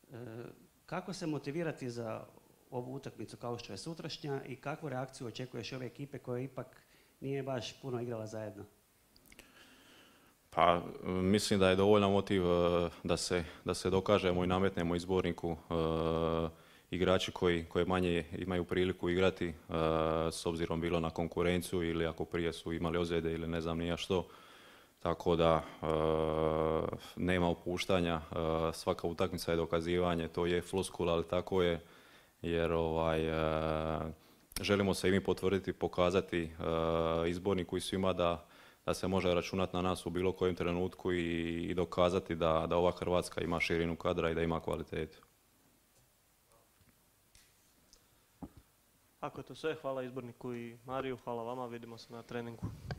Kako se motivirati za ovu utakmicu kao što je sutrašnja i kakvu reakciju očekuješ ove ekipe koja ipak nije baš puno igrala zajedno? Pa mislim da je dovoljan motiv da se dokažemo i nametnemo izborniku igrači koji manje imaju priliku igrati s obzirom bilo na konkurenciju ili ako prije su imali ozljede ili ne znam ni ja što. Tako da nema opuštanja, svaka utakmica je dokazivanje, to je floskula, ali tako je, jer želimo se i mi potvrditi, pokazati izborniku i svima da se može računati na nas u bilo kojem trenutku i dokazati da ova Hrvatska ima širinu kadra i da ima kvalitetu. Ako je to sve, hvala izborniku i Mariju, hvala vama, vidimo se na treningu.